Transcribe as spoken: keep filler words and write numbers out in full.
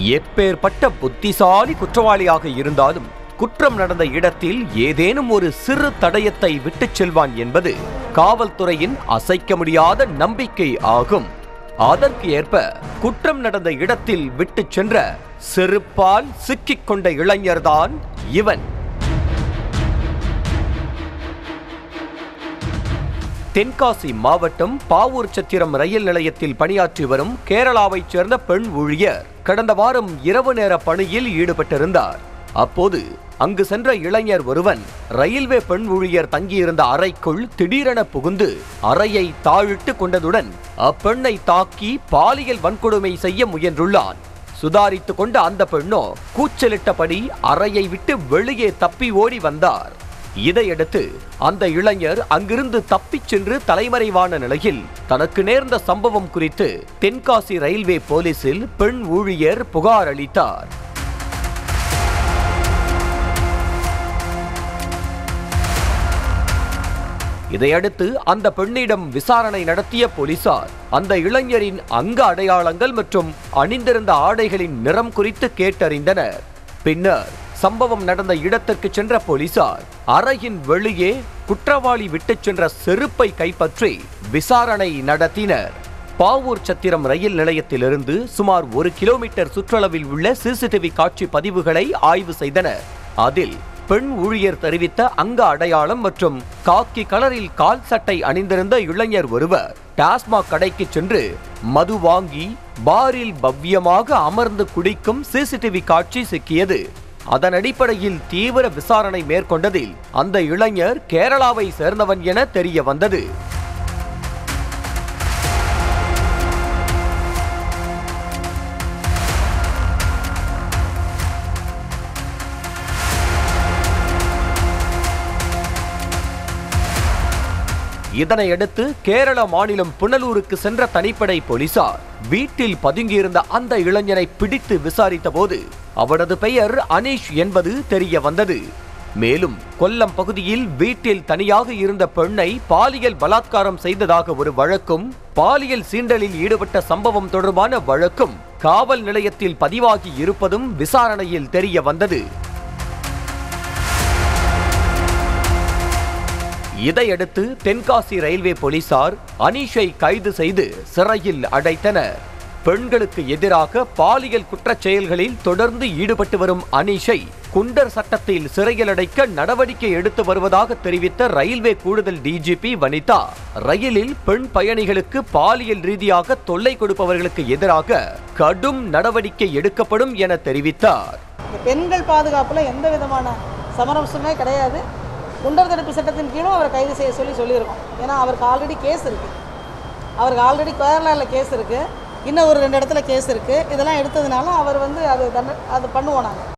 எப்பேற்பட்ட புத்திசாலி குற்றவாளியாக இருந்தாலும் குற்றம் நடந்த இடத்தில் ஏதேனும் ஒரு சிறு தடயத்தை விட்டுச் செல்வான் என்பது காவல்துறையின் அசைக்க முடியாத நம்பிக்கை ஆகும். அதற்கு ஏற்ப குற்றம் நடந்த இடத்தில் விட்டுச் சென்ற செருப்பால் சிக்கிக் கொண்ட இளைஞர்தான் இவன். தென்காசி மாவட்டம் பாவூர் சத்திரம் ரயில் நிலையத்தில் பணியாற்றி வரும் கேரளாவைச் சேர்ந்த பெண் ஊழியர் கடந்த வாரம் இரவு நேர பணியில் ஈடுபட்டிருந்தார். அப்போது அங்கு சென்ற இளைஞர் ஒருவன் ரயில்வே பெண் ஊழியர் தங்கியிருந்த அறைக்குள் திடீரென புகுந்து அறையை தாழிட்டு கொண்டதுடன் அப்பெண்ணை தாக்கி பாலியல் வன்கொடுமை செய்ய முயன்றுள்ளான். சுதாரித்துக் கொண்ட அந்த பெண்ணோ கூச்சலிட்டபடி அறையை விட்டு வெளியே தப்பி ஓடி வந்தார். இதையடுத்து அந்த இளைஞர் அங்கிருந்து தப்பிச் சென்று தலைமறைவான நிலையில் தனக்கு நேர்ந்த சம்பவம் குறித்து தென்காசி ரயில்வே போலீசில் பெண் ஊழியர் புகார் அளித்தார். இதையடுத்து அந்த பெண்ணிடம் விசாரணை நடத்திய போலீசார் அந்த இளைஞரின் அங்க அடையாளங்கள் மற்றும் அணிந்திருந்த ஆடைகளின் நிறம் குறித்து கேட்டறிந்தனர். பின்னர் சம்பவம் நடந்த இடத்திற்கு சென்ற போலீசார் அறையின் வெளியே குற்றவாளி விட்டுச் சென்ற செருப்பை கைப்பற்றி விசாரணை நடத்தினர். பாவூர் சத்திரம் ரயில் நிலையத்திலிருந்து சுமார் ஒரு கிலோமீட்டர் சுற்றளவில் உள்ள சிசிடிவி காட்சி பதிவுகளை ஆய்வு செய்தனர். அதில் பெண் ஊழியர் தெரிவித்த அங்க அடையாளம் மற்றும் காக்கி கலரில் கால் சட்டை அணிந்திருந்த இளைஞர் ஒருவர் டாஸ்மாக் கடைக்கு சென்று மது வாங்கி பாரில் பவ்யமாக அமர்ந்து குடிக்கும் சிசிடிவி காட்சி சிக்கியது. அதன் அடிப்படையில் தீவிர விசாரணை மேற்கொண்டதில் அந்த இளைஞர் கேரளாவை சேர்ந்தவன் என தெரிய வந்தது. இதனையடுத்து கேரள மாநிலம் புனலூருக்கு சென்ற தனிப்படை போலீசார் வீட்டில் பதுங்கியிருந்த அந்த இளைஞனை பிடித்து விசாரித்த போது அவனது பெயர் அனீஷ் என்பது தெரிய வந்தது. மேலும் கொல்லம் பகுதியில் வீட்டில் தனியாக இருந்த பெண்ணை பாலியல் பலாத்காரம் செய்ததாக ஒரு வழக்கும் பாலியல் சீண்டலில் ஈடுபட்ட சம்பவம் தொடர்பான வழக்கும் காவல் நிலையத்தில் பதிவாகி இருப்பதும் விசாரணையில் தெரிய வந்தது. இதையடுத்து தென்காசி ரயில்வே போலீசார் அனீஷை கைது செய்து சிறையில் அடைத்தனர். பெண்களுக்கு எதிராக பாலியல் குற்றச் செயல்களில் தொடர்ந்து ஈடுபட்டு வரும் அனீஷை குண்டர் சட்டத்தில் சிறையில் அடைக்க நடவடிக்கை எடுத்து வருவதாக தெரிவித்த ரயில்வே கூடுதல் டிஜிபி வனிதா, ரயிலில் பெண் பயணிகளுக்கு பாலியல் ரீதியாக தொல்லை கொடுப்பவர்களுக்கு எதிராக கடும் நடவடிக்கை எடுக்கப்படும் என தெரிவித்தார். பெண்கள் பாதுகாப்புல எந்த விதமான சமரசமே கிடையாது. குண்டர் தடுப்பு சட்டத்தின் கீழும் அவரை கைது செய்ய சொல்லி சொல்லியிருக்கோம். ஏன்னா அவருக்கு ஆல்ரெடி கேஸ் இருக்குது. அவருக்கு ஆல்ரெடி கேரளாவில் கேஸ் இருக்குது, இன்னும் ஒரு ரெண்டு இடத்துல கேஸ் இருக்குது. இதெல்லாம் எடுத்ததுனால அவர் வந்து அது தண்டனை அது பண்ணுவோம் நாங்கள்.